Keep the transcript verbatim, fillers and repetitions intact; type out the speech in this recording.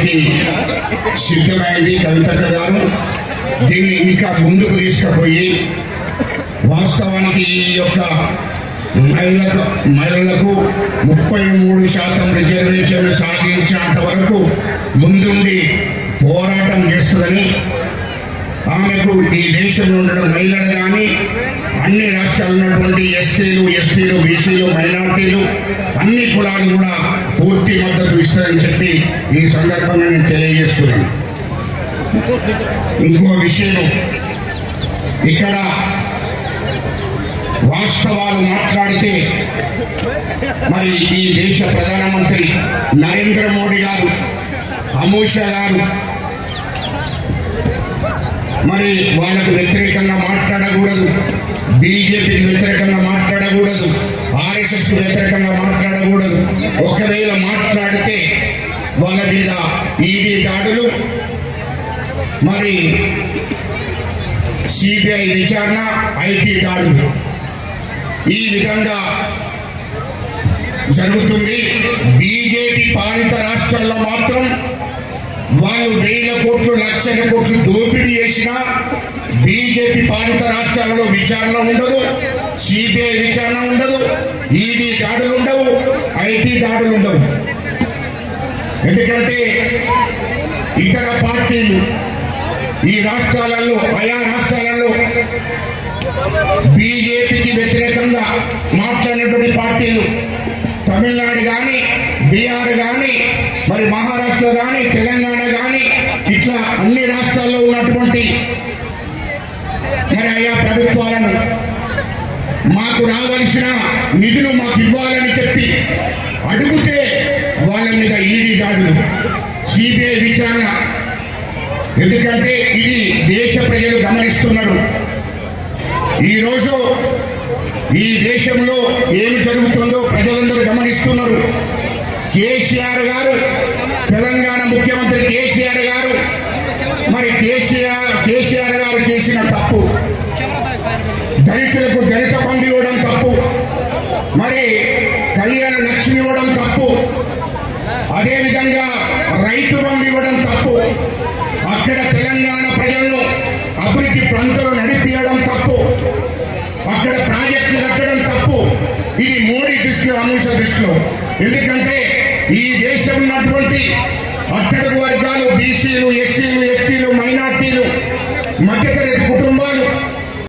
చేయడానికి సిద్ధమైంది కవితక్క గారు. దీన్ని ఇంకా ముందుకు తీసుకుపోయి వాస్తవానికి ఈ యొక్క మహిళలకు మహిళలకు ముప్పై మూడు శాతం రిజర్వేషన్ సాధించేంత వరకు ముందుండి పోరాటం చేస్తుందని, ఆమెకు ఈ దేశంలో ఉండడం మహిళలు కానీ అన్ని రాష్ట్రాల్లో ఉన్నటువంటి ఎస్సీలు ఎస్టీలు బీసీలు మైనార్టీలు అన్ని కులాలు కూడా పూర్తి మద్దతు ఇస్తారని చెప్పి ఈ సందర్భంగా నేను తెలియజేస్తున్నాను. ఇంకో విషయం, ఇక్కడ వాస్తవాలు మాట్లాడితే మరి ఈ దేశ ప్రధానమంత్రి నరేంద్ర మోడీ గారు, అమిత్ షా గారు మరి వాళ్ళకు వ్యతిరేకంగా మాట్లాడకూడదు, బీజేపీకి వ్యతిరేకంగా మాట్లాడకూడదు, ఆర్ఎస్ఎస్ వ్యతిరేకంగా మాట్లాడకూడదు. ఒకవేళ మాట్లాడితే వాళ్ళ మీద ఈడీ దాడులు, మరి సిబిఐ విచారణ, ఐటీ దాడులు ఈ విధంగా జరుగుతుంది. బీజేపీ పాలిత రాష్ట్రాల్లో మాత్రం వాళ్ళు వేల కోట్లు లక్షల కోట్లు దోపిడీ చేసినా బీజేపీ పాలిత రాష్ట్రాలలో విచారణ ఉండదు, సిబిఐ విచారణ ఉండదు, ఈడీ దాడులు ఉండవు, ఐటీ దాడులు ఉండవు. ఎందుకంటే ఇతర పార్టీలు ఈ రాష్ట్రాలలో ఆయా రాష్ట్రాలలో బీజేపీకి వ్యతిరేకంగా మాట్లాడినటువంటి పార్టీలు తమిళనాడు కానీ బీహార్ కానీ మరి మహారాష్ట్ర కానీ తెలంగాణ కానీ ఇట్లా అన్ని రాష్ట్రాల్లో ఉన్నటువంటి మరి ఆయా ప్రభుత్వాలను మాకు రావాల్సిన నిధులు మాకు ఇవ్వాలని చెప్పి అడిగితే వాళ్ళ మీద ఈడీ దాడులు, సిబిఐ విచారణ. ఎందుకంటే ఇది దేశ ప్రజలు గమనిస్తున్నారు. ఈరోజు ఈ దేశంలో ఏమి జరుగుతుందో ప్రజలందరూ గమనిస్తున్నారు. కేసీఆర్ గారు, తెలంగాణ ముఖ్యమంత్రి కేసీఆర్ గారు, మరి కేసీఆర్ కేసీఆర్ గారు చేసిన తప్పు, దళితులకు దళిత బంధు ఇవ్వడం తప్పు, మరి కళ్యాణ లక్ష్మి ఇవ్వడం తప్పు, అదేవిధంగా రైతు బంధు ఇవ్వడం తప్పు, అక్కడ తెలంగాణ ప్రజలను అభివృద్ధి ప్రాంతాలు నడిపించడం తప్పు, అక్కడ ప్రాజెక్టులు కట్టడం తప్పు. ఇది మోడీ దృష్టిలో, అమిత్ షా దృష్టిలో. ఎందుకంటే ఈ దేశం ఉన్నటువంటి అట్టడుగు వర్గాలు, బీసీలు ఎస్సీలు ఎస్టీలు మైనార్టీలు మధ్యతరగతి కుటుంబాలు